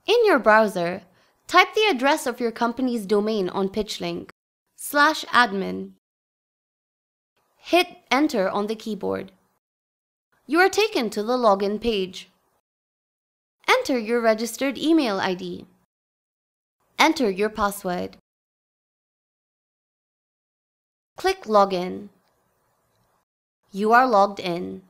In your browser, type the address of your company's domain on PitchLink, /admin. Hit Enter on the keyboard. You are taken to the login page. Enter your registered email ID. Enter your password. Click Login. You are logged in.